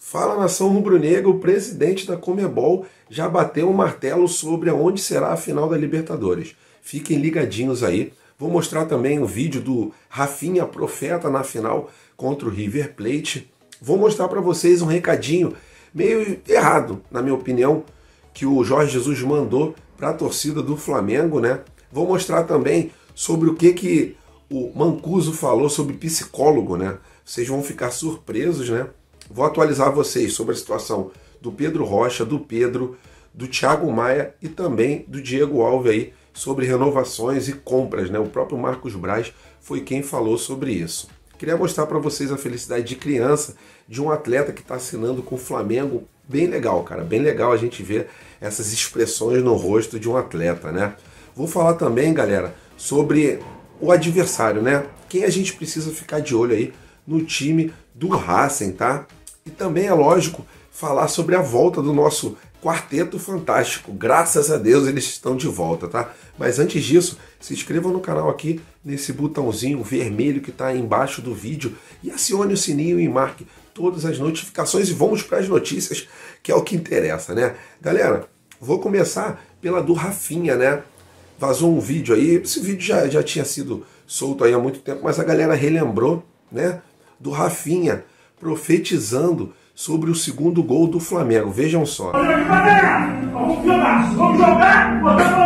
Fala, nação rubro-negra, o presidente da Conmebol já bateu o martelo sobre aonde será a final da Libertadores. Fiquem ligadinhos aí. Vou mostrar também o vídeo do Rafinha Profeta na final contra o River Plate. Vou mostrar para vocês um recadinho meio errado, na minha opinião, que o Jorge Jesus mandou para a torcida do Flamengo, né? Vou mostrar também sobre o que o Mancuso falou sobre psicólogo, né? Vocês vão ficar surpresos, né? Vou atualizar vocês sobre a situação do Pedro Rocha, do Pedro, do Thiago Maia e também do Diego Alves aí sobre renovações e compras, né? O próprio Marcos Braz foi quem falou sobre isso. Queria mostrar para vocês a felicidade de criança de um atleta que está assinando com o Flamengo. Bem legal, cara. Bem legal a gente ver essas expressões no rosto de um atleta, né? Vou falar também, galera, sobre o adversário, né? Quem a gente precisa ficar de olho aí no time do Racing, tá? E também é lógico falar sobre a volta do nosso quarteto fantástico. Graças a Deus eles estão de volta, tá? Mas antes disso, se inscrevam no canal aqui, nesse botãozinho vermelho que está embaixo do vídeo e acione o sininho e marque todas as notificações e vamos para as notícias, que é o que interessa, né? Galera, vou começar pela do Rafinha, né? Vazou um vídeo aí, esse vídeo já tinha sido solto aí há muito tempo, mas a galera relembrou, né? Do Rafinha profetizando sobre o segundo gol do Flamengo. Vejam só. Vamos jogar,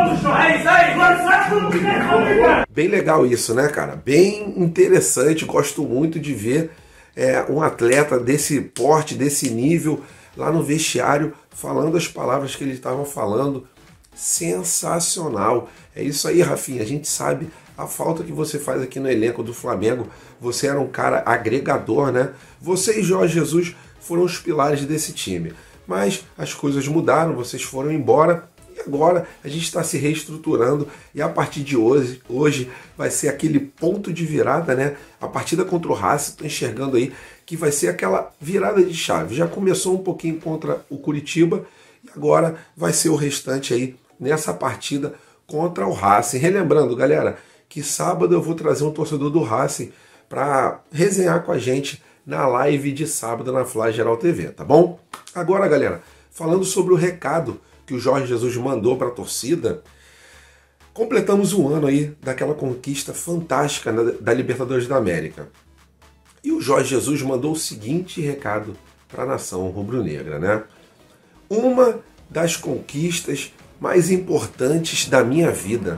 Bem legal isso, né, cara? Bem interessante, gosto muito de ver um atleta desse porte, desse nível, lá no vestiário, falando as palavras que ele estava falando. Sensacional. É isso aí, Rafinha. A gente sabe a falta que você faz aqui no elenco do Flamengo. Você era um cara agregador, né? Você e Jorge Jesus foram os pilares desse time. Mas as coisas mudaram, vocês foram embora e agora a gente está se reestruturando e a partir de hoje vai ser aquele ponto de virada, né? A partida contra o Racing, estou enxergando aí que vai ser aquela virada de chave. Já começou um pouquinho contra o Curitiba e agora vai ser o restante aí nessa partida contra o Racing. Relembrando, galera, que sábado eu vou trazer um torcedor do Racing para resenhar com a gente na live de sábado na Fla Geral TV, tá bom? Agora, galera, falando sobre o recado que o Jorge Jesus mandou para a torcida, completamos um ano aí daquela conquista fantástica da Libertadores da América. E o Jorge Jesus mandou o seguinte recado para a nação rubro-negra, né? Uma das conquistas mais importantes da minha vida.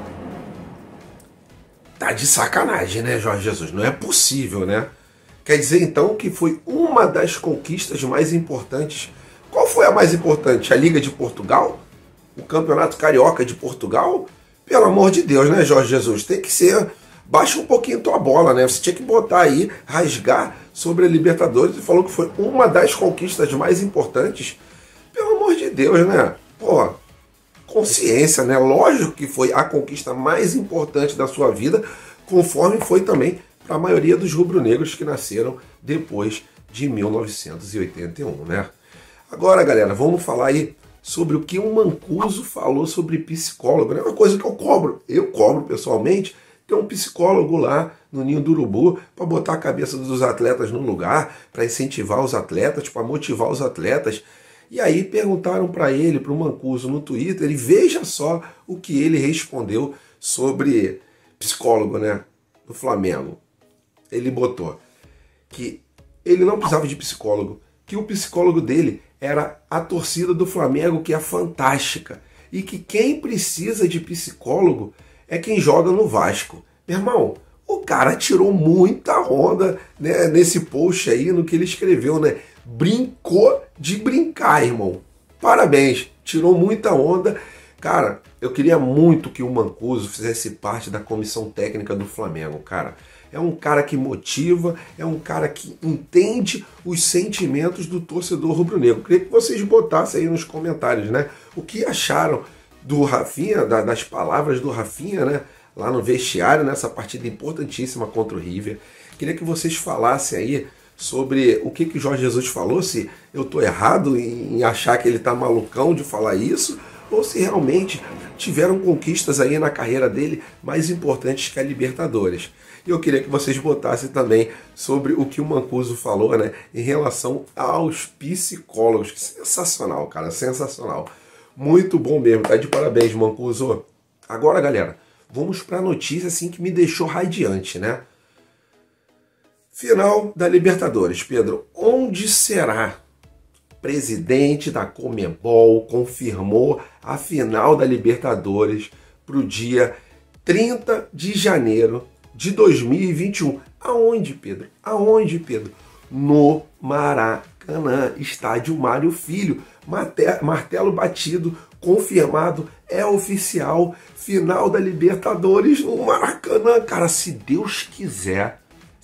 Tá de sacanagem, né, Jorge Jesus? Não é possível, né? Quer dizer, então, que foi uma das conquistas mais importantes. Qual foi a mais importante? A Liga de Portugal? O Campeonato Carioca de Portugal? Pelo amor de Deus, né, Jorge Jesus? Tem que ser... Baixa um pouquinho tua bola, né? Você tinha que botar aí, rasgar sobre a Libertadores e falou que foi uma das conquistas mais importantes. Pelo amor de Deus, né? Pô, consciência, né? Lógico que foi a conquista mais importante da sua vida, conforme foi também para a maioria dos rubro-negros que nasceram depois de 1981, né? Agora, galera, vamos falar aí sobre o que o Mancuso falou sobre psicólogo, né? Uma coisa que eu cobro pessoalmente, ter um psicólogo lá no Ninho do Urubu para botar a cabeça dos atletas no lugar, para incentivar os atletas, para motivar os atletas. E aí perguntaram para ele, para o Mancuso no Twitter, e veja só o que ele respondeu sobre psicólogo, né, do Flamengo. Ele botou que ele não precisava de psicólogo, que o psicólogo dele era a torcida do Flamengo, que é fantástica, e que quem precisa de psicólogo é quem joga no Vasco. Meu irmão, o cara tirou muita onda, né, nesse post aí, no que ele escreveu, né? Brincou de brincar, irmão. Parabéns, tirou muita onda. Cara, eu queria muito que o Mancuso fizesse parte da comissão técnica do Flamengo, cara. É um cara que motiva, é um cara que entende os sentimentos do torcedor rubro-negro. Queria que vocês botassem aí nos comentários, né? O que acharam do Rafinha, das palavras do Rafinha, né? Lá no vestiário, nessa partida importantíssima contra o River. Queria que vocês falassem aí sobre o que o Jorge Jesus falou, se eu estou errado em achar que ele está malucão de falar isso, ou se realmente tiveram conquistas aí na carreira dele mais importantes que a Libertadores. E eu queria que vocês botassem também sobre o que o Mancuso falou, né, em relação aos psicólogos. Que sensacional, cara, sensacional. Muito bom mesmo, tá de parabéns, Mancuso. Agora, galera, vamos para a notícia assim que me deixou radiante, né? Final da Libertadores, Pedro. Onde será? Presidente da Conmebol confirmou a final da Libertadores para o dia 30 de janeiro de 2021. Aonde, Pedro? Aonde, Pedro? No Maracanã, estádio Mário Filho. Martelo batido, confirmado, é oficial. Final da Libertadores no Maracanã. Cara, se Deus quiser,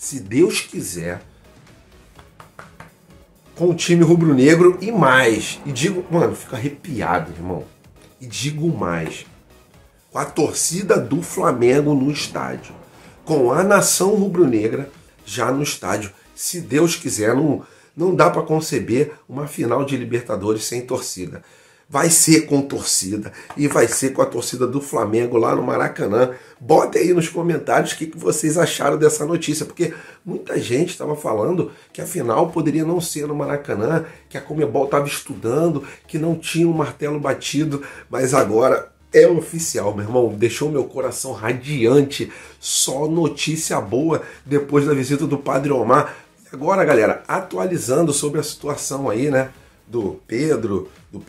com o time rubro-negro e mais. E digo, mano, fico arrepiado, irmão. E digo mais, com a torcida do Flamengo no estádio, com a nação rubro-negra já no estádio. Se Deus quiser, não dá para conceber uma final de Libertadores sem torcida. Vai ser com torcida e vai ser com a torcida do Flamengo lá no Maracanã. Botem aí nos comentários o que vocês acharam dessa notícia, porque muita gente estava falando que a final poderia não ser no Maracanã, que a Conmebol estava estudando, que não tinha um martelo batido, mas agora é oficial, meu irmão. Deixou meu coração radiante. Só notícia boa depois da visita do Padre Omar. Agora, galera, atualizando sobre a situação aí, né, do Pedro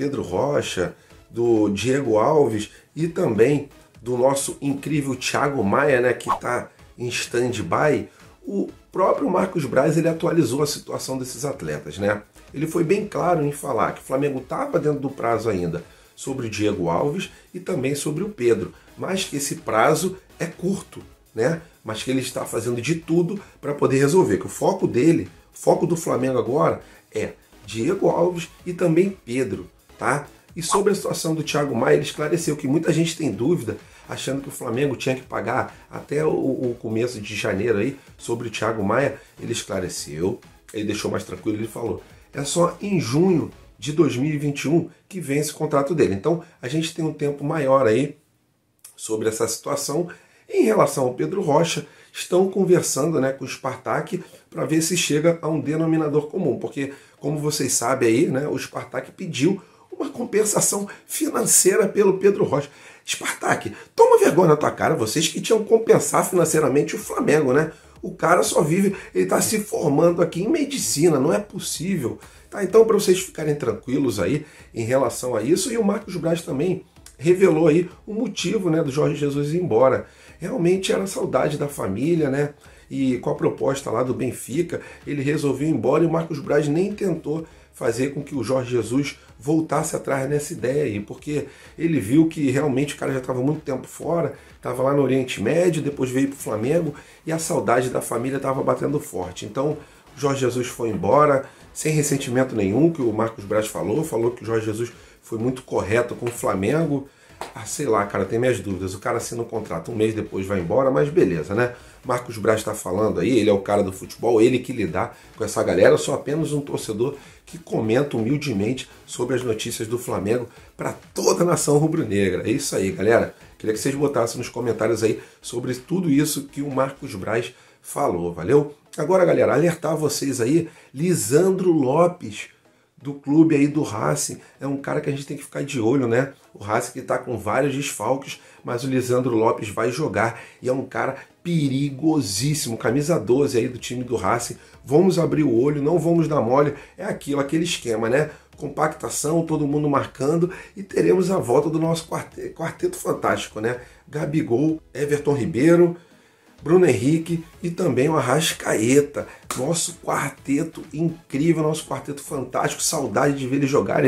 Rocha, do Diego Alves e também do nosso incrível Thiago Maia, né, que está em stand-by. O próprio Marcos Braz, ele atualizou a situação desses atletas, né? Ele foi bem claro em falar que o Flamengo estava dentro do prazo ainda sobre o Diego Alves e também sobre o Pedro, mas que esse prazo é curto, né? Mas que ele está fazendo de tudo para poder resolver, que o foco dele, o foco do Flamengo agora é Diego Alves e também Pedro, tá? E sobre a situação do Thiago Maia, ele esclareceu que muita gente tem dúvida, achando que o Flamengo tinha que pagar até o começo de janeiro aí, sobre o Thiago Maia. Ele esclareceu, ele deixou mais tranquilo, ele falou, é só em junho de 2021 que vence o contrato dele. Então a gente tem um tempo maior aí sobre essa situação. Em relação ao Pedro Rocha, estão conversando, né, com o Spartak para ver se chega a um denominador comum, porque, como vocês sabem aí, né, o Spartak pediu uma compensação financeira pelo Pedro Rocha. Spartak, toma vergonha na tua cara, vocês que tinham que compensar financeiramente o Flamengo, né? O cara só vive, ele está se formando aqui em medicina, não é possível. Tá, então, para vocês ficarem tranquilos aí em relação a isso, e o Marcos Braz também revelou aí o motivo, né, do Jorge Jesus ir embora. Realmente era saudade da família, né? E com a proposta lá do Benfica, ele resolveu ir embora e o Marcos Braz nem tentou fazer com que o Jorge Jesus voltasse atrás nessa ideia aí, porque ele viu que realmente o cara já estava muito tempo fora, estava lá no Oriente Médio, depois veio para o Flamengo e a saudade da família estava batendo forte. Então, o Jorge Jesus foi embora, sem ressentimento nenhum, que o Marcos Braz falou que o Jorge Jesus foi muito correto com o Flamengo. Ah, sei lá, cara, tem minhas dúvidas. O cara assina um contrato, um mês depois vai embora, mas beleza, né? Marcos Braz está falando aí, ele é o cara do futebol, ele que lidar com essa galera. Eu sou apenas um torcedor que comenta humildemente sobre as notícias do Flamengo para toda a nação rubro-negra. É isso aí, galera. Queria que vocês botassem nos comentários aí sobre tudo isso que o Marcos Braz falou, valeu? Agora, galera, alertar vocês aí, Lisandro Lopes, do clube aí do Racing, é um cara que a gente tem que ficar de olho, né? O Racing que está com vários desfalques, mas o Lisandro Lopes vai jogar e é um cara perigosíssimo, camisa 12 aí do time do Racing. Vamos abrir o olho, não vamos dar mole, é aquele esquema, né? Compactação, todo mundo marcando e teremos a volta do nosso quarteto fantástico, né? Gabigol, Everton Ribeiro, Bruno Henrique e também o Arrascaeta. Nosso quarteto incrível, nosso quarteto fantástico. Saudade de ver ele jogar. É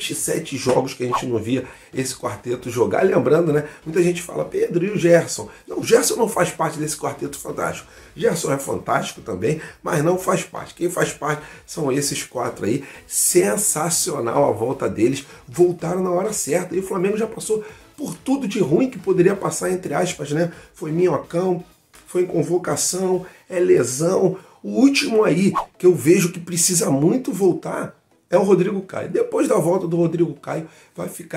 27 jogos que a gente não via esse quarteto jogar. Lembrando, né? Muita gente fala, Pedro, e o Gerson? Não, o Gerson não faz parte desse quarteto fantástico. Gerson é fantástico também, mas não faz parte. Quem faz parte são esses quatro aí. Sensacional a volta deles. Voltaram na hora certa. E o Flamengo já passou por tudo de ruim que poderia passar, entre aspas, né? Foi minhocão, foi em convocação, é lesão. O último aí que eu vejo que precisa muito voltar é o Rodrigo Caio. Depois da volta do Rodrigo Caio vai ficar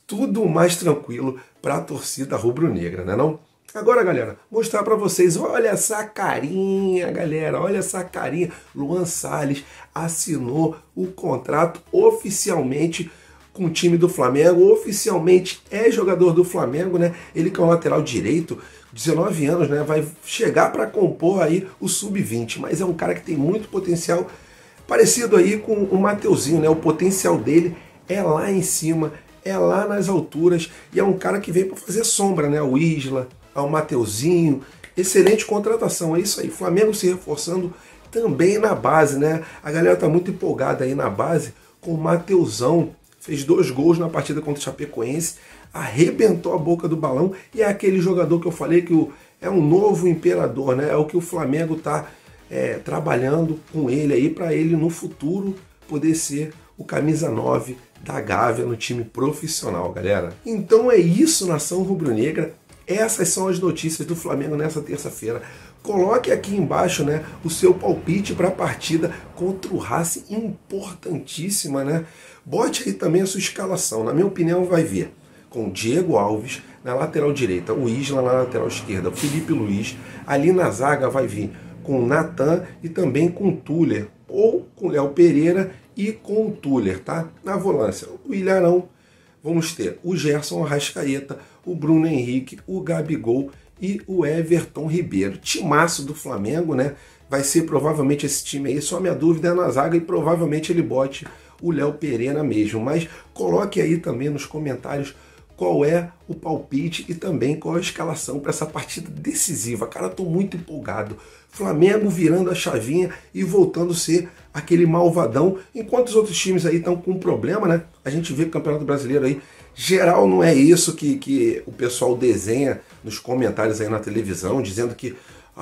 tudo mais tranquilo para a torcida rubro-negra, né não? Agora, galera, mostrar para vocês, olha essa carinha, galera, olha essa carinha. Luan Salles assinou o contrato oficialmente com o time do Flamengo, oficialmente é jogador do Flamengo, né? Ele que é um lateral direito, 19 anos, né? Vai chegar para compor aí o sub-20, mas é um cara que tem muito potencial, parecido aí com o Mateuzinho, né? O potencial dele é lá em cima, é lá nas alturas, e é um cara que vem para fazer sombra, né? O Isla, o Mateuzinho, excelente contratação, é isso aí. Flamengo se reforçando também na base, né? A galera tá muito empolgada aí na base com o Mateuzão. Fez 2 gols na partida contra o Chapecoense, arrebentou a boca do balão e é aquele jogador que eu falei que é um novo imperador, né? É o que o Flamengo está trabalhando com ele aí para ele no futuro poder ser o camisa 9 da Gávea no time profissional, galera. Então é isso, nação rubro-negra. Essas são as notícias do Flamengo nessa terça-feira. Coloque aqui embaixo, né, o seu palpite para a partida contra o Racing, importantíssima, né? Bote aí também a sua escalação. Na minha opinião, vai vir com Diego Alves na lateral direita, o Isla na lateral esquerda, o Felipe Luiz. Ali na zaga vai vir com o Natan e também com o Tuller, ou com o Léo Pereira e com o Tuller, tá? Na volância, o Ilharão. Vamos ter o Gerson Arrascaeta, o Bruno Henrique, o Gabigol e o Everton Ribeiro. Timaço do Flamengo, né? Vai ser provavelmente esse time aí, só minha dúvida é na zaga e provavelmente ele bote o Léo Pereira mesmo. Mas coloque aí também nos comentários qual é o palpite e também qual é a escalação para essa partida decisiva. Cara, tô muito empolgado. Flamengo virando a chavinha e voltando a ser aquele malvadão, enquanto os outros times aí estão com problema, né? A gente vê que o Campeonato Brasileiro aí, geral, não é isso que o pessoal desenha nos comentários aí na televisão, dizendo que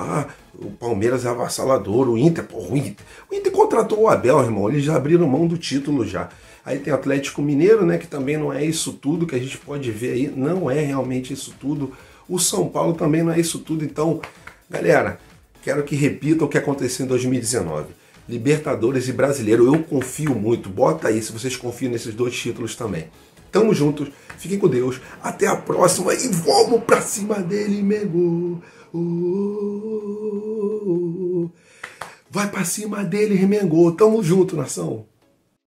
o Palmeiras é avassalador, o Inter contratou o Abel, irmão, eles já abriram mão do título já. Aí tem o Atlético Mineiro, né, que também não é isso tudo que a gente pode ver aí, não é realmente isso tudo. O São Paulo também não é isso tudo. Então, galera, quero que repita o que aconteceu em 2019. Libertadores e Brasileiro, eu confio muito. Bota aí se vocês confiam nesses 2 títulos também. Tamo juntos, fiquem com Deus, até a próxima e vamos pra cima dele, Mengo. Vai pra cima dele, Remengou. Tamo junto, nação.